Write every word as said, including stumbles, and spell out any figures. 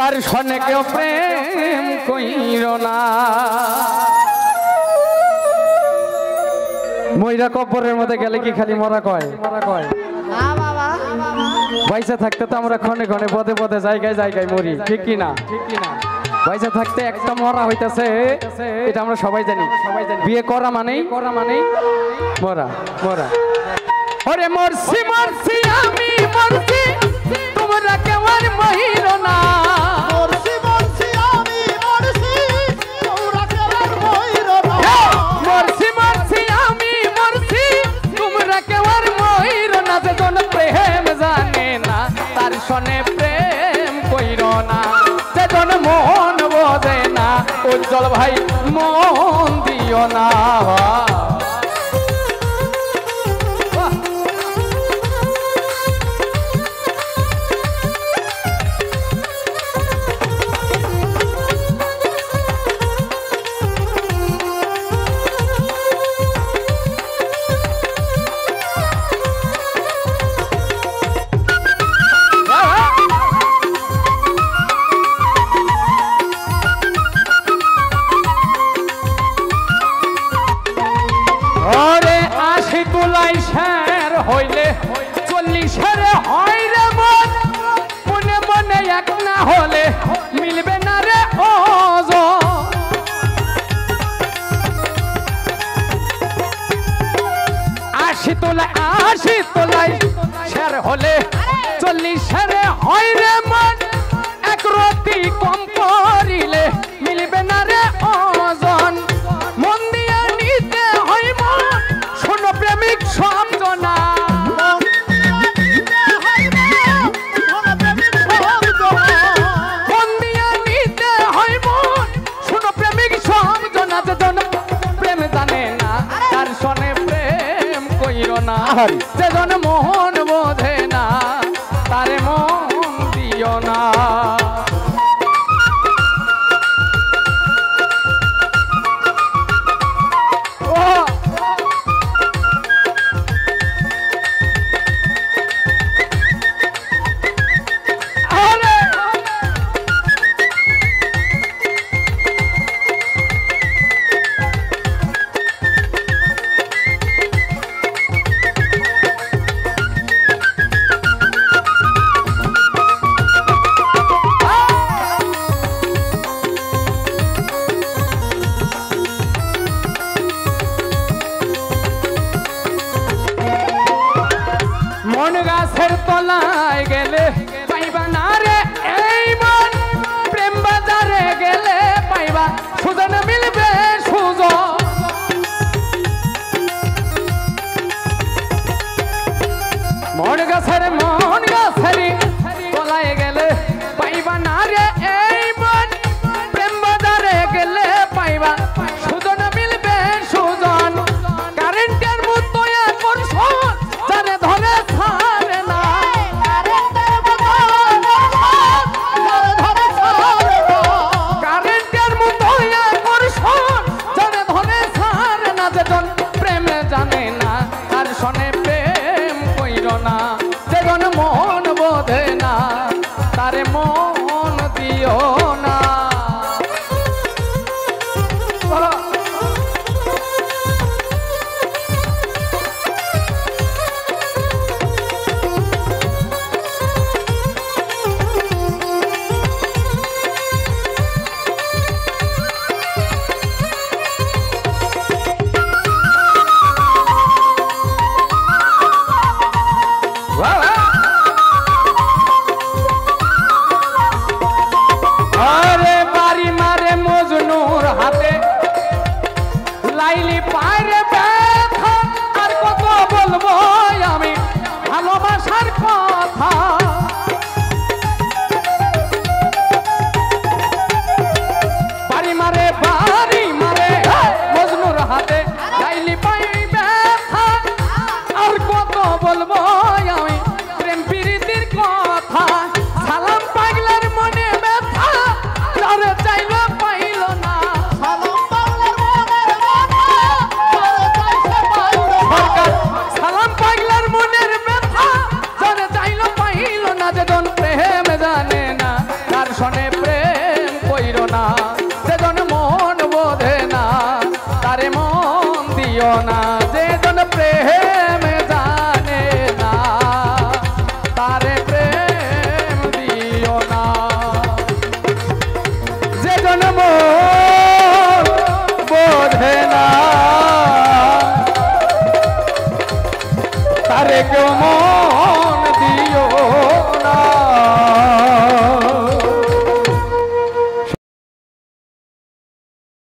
তার সনে কেউ প্রেম কইর না। ময়রা কবরের মধ্যে গেলে কি খালি মরা কয়? মরা কয় না বাবা। পয়সা থাকতে তো আমরা ক্ষণে ক্ষণে পদে পদে জায়গায় জায়গায় মরি, ঠিক কি না? ঠিক কি না? পয়সা থাকতে একটা মরা হইতাছে, এটা আমরা সবাই জানি। সবাই জানি বিয়ে করা মানেই করা মানেই মরা মরা। ওরে মরছি মরছি আমি মরছি, তোমরা কেউ আর মহির না। মরছি মরছি আমি মরছি, তোমরা কেউ আর মহির না। মরছি মরছি আমি মরছি, তোমরা কেউ আর মহির না। যেজন প্রেম জানে না তার সনে প্রেম কইর না। যেজন মন বোঝে না উজ্জ্বল ভাই মন দিও না। হইলে চল্লিশের হয় রে মন, মনে মনে এক না হলে মিলবে না রে ওজন। আশি তোলায় আশি তোলায় শের হলে চল্লিশের হয় রে মন, এক রতি কম করিলে মিলবে না রে ওজন। মন দিয়া নিতে হয় মন, শোনো প্রেমিক শব্দ না। মন দিয়া নিতে হয় মন, শোনো প্রেমিক শব্দ না। যেজন প্রেম জানে না তার সনে প্রেম কইর না। যেজন মোহন বোঝে না তারে মন দিও না। মন গাছের তলায় গেলে পাইবা না রে এই মন, প্রেম বাজারে গেলে পাইবা সুজন মিলবে সুজন। মন গাছের মন গাছের তলায় গেলে পাইবা না রে এই মন, প্রেম বাজারে গেলে পাইবা সুজন মিলবে সুজন। কারেন্টের মতো আকর্ষণ জানে ধরে ছাড়ে না। কারেন্টের মতো আকর্ষণ জানে ধরে ছাড়ে না। যেজন প্রেম জানে না তার সনে প্রেম কইর না। যেজন প্রেম জানে না তারে প্রেম দিও না যে জন্ম বোঝে না তারে কেউ